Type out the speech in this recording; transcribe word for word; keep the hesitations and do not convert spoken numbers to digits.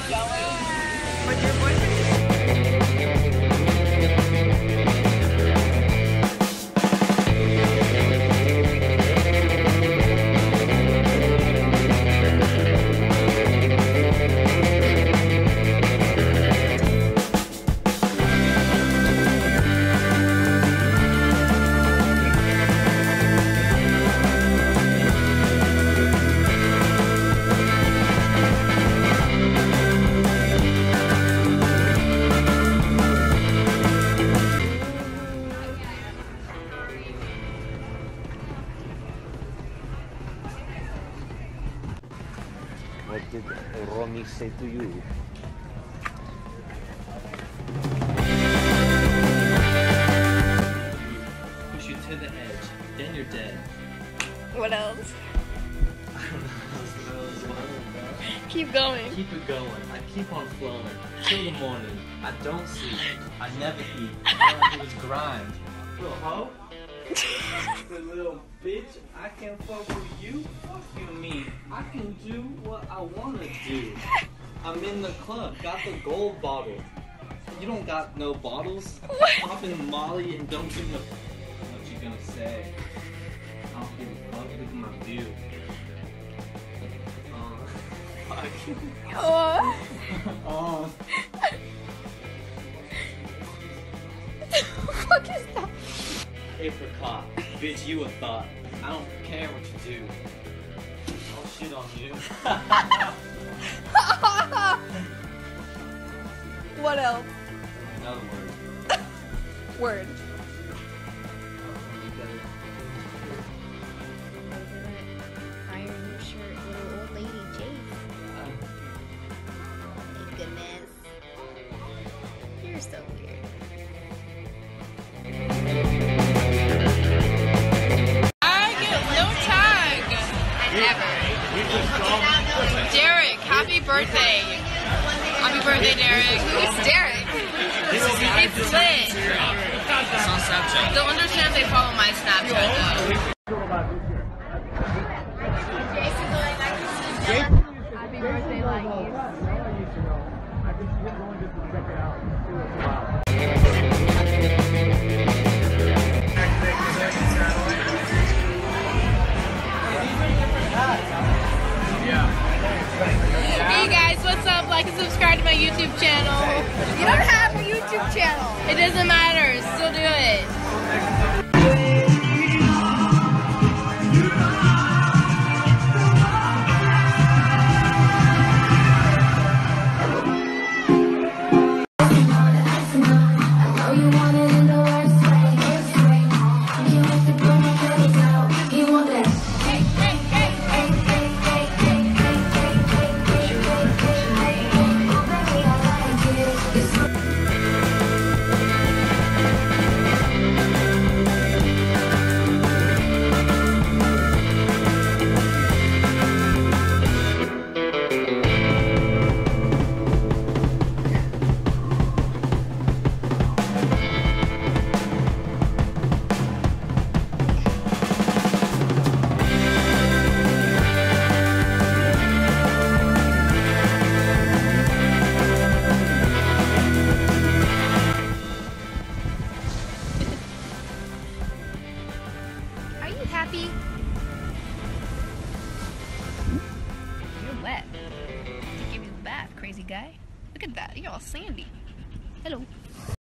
going with your boyfriend? What did Romy say to you? Push you to the edge, then you're dead. What else? I don't know what else was about. Keep going. Keep it going. I keep on flowing. Till the morning. I don't sleep. I never eat. All I do is grind. Little hoe. The little bitch. I can fuck with you. Fuck you and me. I can do what I wanna do. I'm in the club. Got the gold bottle. You don't got no bottles? Popping Molly and don't give a what you gonna say. I don't give a fuck. Look at my view. Oh. Oh. What the fuck is that? Apricot. Bitch, you a thought. I don't care what you do. I'll shit on you. What else? Another word. Word. Iron your shirt, little old lady Jace. My goodness. You're so weird. I get no tag. Never. Derek, happy birthday. Happy birthday, Derek. Who's Derek? It's lit. It's on Snapchat. Don't understand if they follow my Snapchat though. Happy birthday, Lucky. Hey guys, what's up? Like and subscribe to my YouTube channel. You don't have a YouTube channel. It doesn't matter. Still do it. Are you happy? You're wet. To give you a bath, crazy guy. Look at that. You're all sandy. Hello.